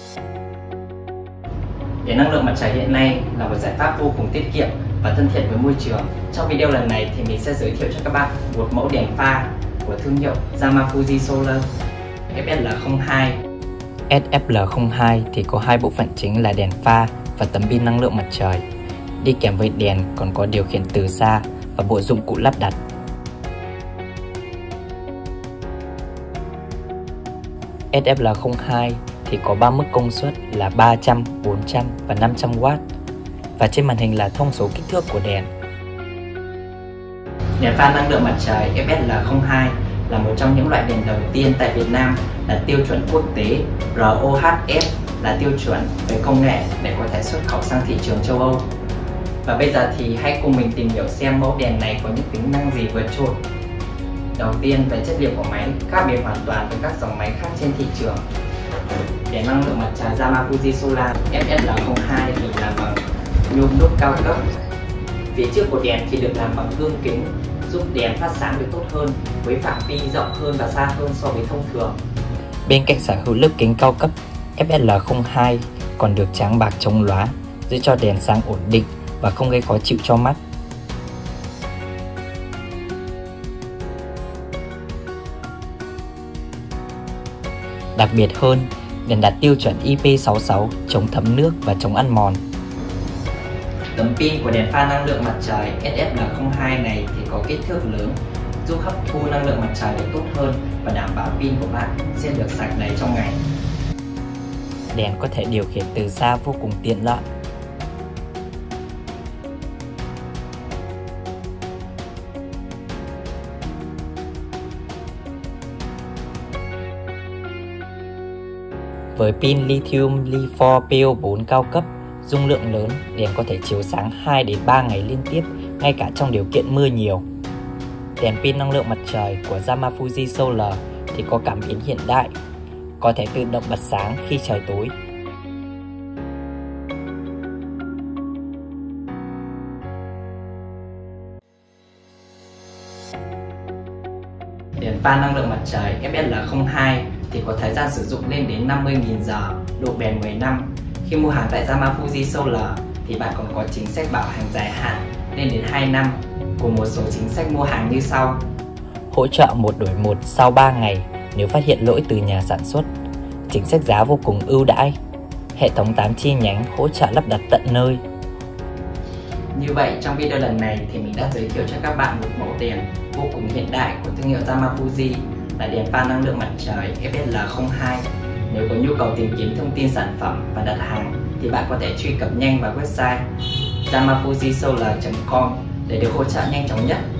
Đèn năng lượng mặt trời hiện nay là một giải pháp vô cùng tiết kiệm và thân thiện với môi trường. Trong video lần này thì mình sẽ giới thiệu cho các bạn một mẫu đèn pha của thương hiệu Yamafuji Solar SFL02. SFL02 thì có hai bộ phận chính là đèn pha và tấm pin năng lượng mặt trời. Đi kèm với đèn còn có điều khiển từ xa và bộ dụng cụ lắp đặt. SFL02 thì có 3 mức công suất là 300, 400 và 500W. Và trên màn hình là thông số kích thước của đèn. Đèn pha năng lượng mặt trời SFL02 là một trong những loại đèn đầu tiên tại Việt Nam đạt tiêu chuẩn quốc tế RoHS, là tiêu chuẩn về công nghệ để có thể xuất khẩu sang thị trường châu Âu. Và bây giờ thì hãy cùng mình tìm hiểu xem mẫu đèn này có những tính năng gì vượt trội. Đầu tiên, về chất liệu của máy khác biệt hoàn toàn với các dòng máy khác trên thị trường. Đèn năng lượng mặt trời Yamafuji Solar SFL02 thì làm bằng nhôm đúc cao cấp. Phía trước của đèn thì được làm bằng gương kính, giúp đèn phát sáng được tốt hơn với phạm vi rộng hơn và xa hơn so với thông thường. Bên cạnh sở hữu lớp kính cao cấp, SFL02 còn được tráng bạc chống lóa, giúp cho đèn sáng ổn định và không gây khó chịu cho mắt. Đặc biệt hơn, đèn đạt tiêu chuẩn IP66 chống thấm nước và chống ăn mòn. Tấm pin của đèn pha năng lượng mặt trời SFL02 này thì có kích thước lớn, giúp hấp thu năng lượng mặt trời được tốt hơn và đảm bảo pin của bạn sẽ được sạc đầy trong ngày. Đèn có thể điều khiển từ xa vô cùng tiện lợi. Với pin lithium Li4 PO4 cao cấp, dung lượng lớn, đèn có thể chiếu sáng 2 đến 3 ngày liên tiếp, ngay cả trong điều kiện mưa nhiều. Đèn pin năng lượng mặt trời của Yamafuji Solar thì có cảm biến hiện đại, có thể tự động bật sáng khi trời tối. Đèn pha năng lượng mặt trời SFL02 thì có thời gian sử dụng lên đến 50.000 giờ, độ bền 10 năm. Khi mua hàng tại Yamafuji Solar thì bạn còn có chính sách bảo hành dài hạn lên đến 2 năm, cùng một số chính sách mua hàng như sau. Hỗ trợ 1 đổi 1 sau 3 ngày nếu phát hiện lỗi từ nhà sản xuất. Chính sách giá vô cùng ưu đãi. Hệ thống 8 chi nhánh hỗ trợ lắp đặt tận nơi. Như vậy, trong video lần này thì mình đã giới thiệu cho các bạn một mẫu đèn vô cùng hiện đại của thương hiệu Yamafuji là đèn pha năng lượng mặt trời SFL02. Nếu có nhu cầu tìm kiếm thông tin sản phẩm và đặt hàng thì bạn có thể truy cập nhanh vào website yamafujisolar.com để được hỗ trợ nhanh chóng nhất.